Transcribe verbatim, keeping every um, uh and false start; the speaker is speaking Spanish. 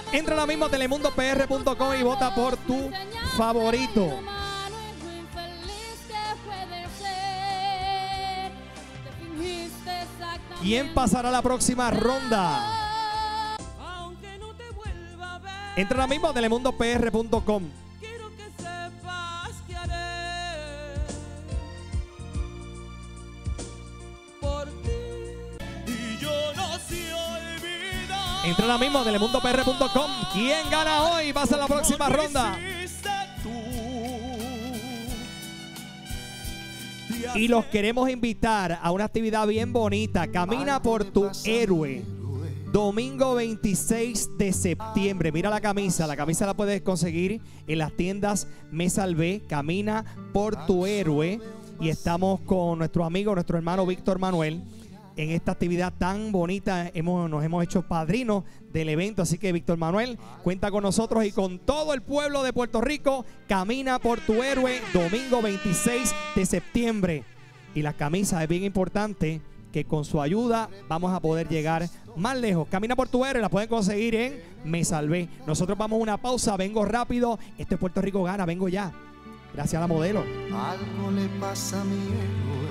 Entra ahora mismo a telemundo p r punto com y vota por tu favorito. ¿Quién pasará a la próxima ronda? Entra ahora mismo a telemundo p r punto com. Entra ahora mismo a telemundo p r punto com. ¿Quién gana hoy? Pasa a la próxima ronda. Y los queremos invitar a una actividad bien bonita. Camina por tu héroe. Domingo veintiséis de septiembre. Mira la camisa. La camisa la puedes conseguir en las tiendas Me Salvé. Camina por tu héroe. Y estamos con nuestro amigo, nuestro hermano Víctor Manuel, en esta actividad tan bonita. Hemos, nos hemos hecho padrinos del evento. Así que Víctor Manuel cuenta con nosotros y con todo el pueblo de Puerto Rico. Camina por tu héroe, domingo veintiséis de septiembre. Y la camisa es bien importante, que con su ayuda vamos a poder llegar más lejos. Camina por tu héroe, la pueden conseguir en Me Salvé. Nosotros vamos a una pausa, vengo rápido. Este es Puerto Rico Gana, vengo ya. Gracias a la modelo. Algo le pasa a mi héroe.